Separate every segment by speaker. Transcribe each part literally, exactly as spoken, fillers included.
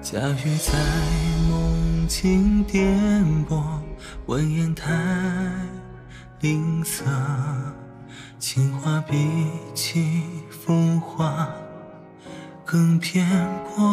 Speaker 1: 假雨在梦境颠簸，闻烟太吝啬，情话比起浮华更偏颇。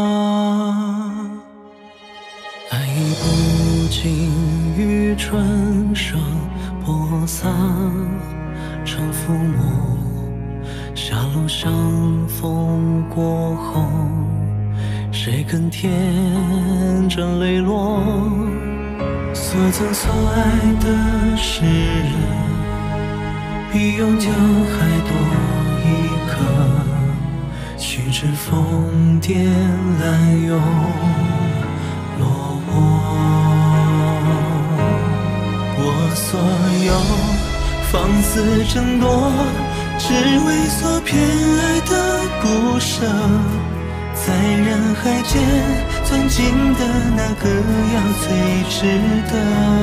Speaker 1: 爱已不尽于春生，播撒成覆没。狭路相逢过后，谁更天真泪落？所赠所爱的诗人，比永久还多一颗。须知疯癫滥用落魄，我所有放肆争夺，只为所偏爱的不舍。在人海间钻进的那个要最值得。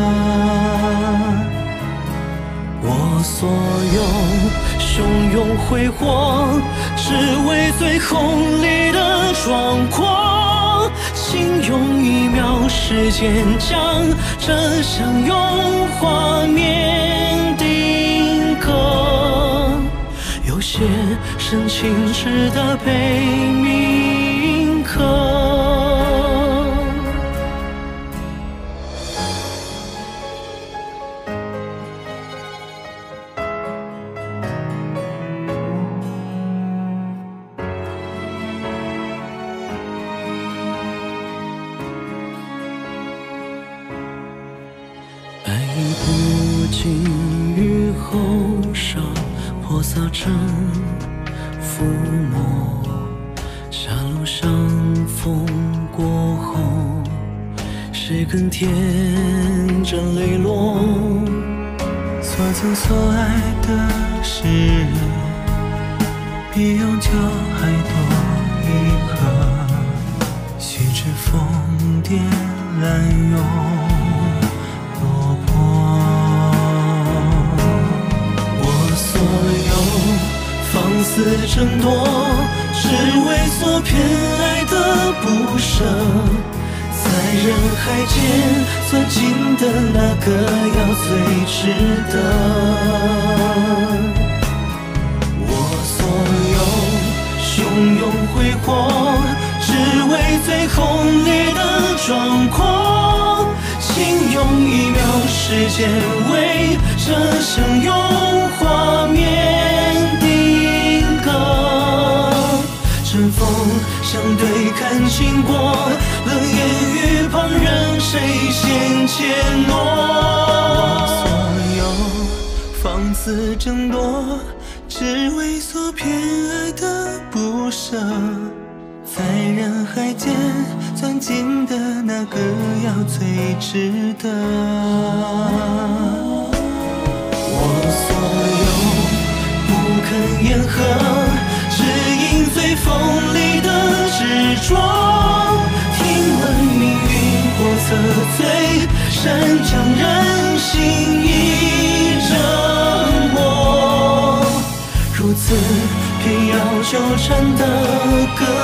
Speaker 1: 我所有汹涌挥霍，只为最红利的壮阔。请用一秒时间将这相拥画面定格，有些深情值得被铭刻。爱已不尽于后生，泼洒成覆没。狭路相逢过后，谁更天真泪落？所赠所爱的诗人，比永久还多一颗。须知疯癫滥用落魄，我所有放肆争夺，只为所偏爱的不舍。在人海间钻进的那个要最值得。我所有汹涌挥霍，只为最红烈的壮阔。请用一秒时间为这相拥画面定格。针锋相对看经过，冷言与旁人谁先怯懦？我所有放肆争夺，只为所偏爱的不舍。在人海间钻进的那个要最值得。我所有不肯言和，只因最锋利的执着。听闻命运叵测最善将人心一折磨，如此偏要纠缠的歌。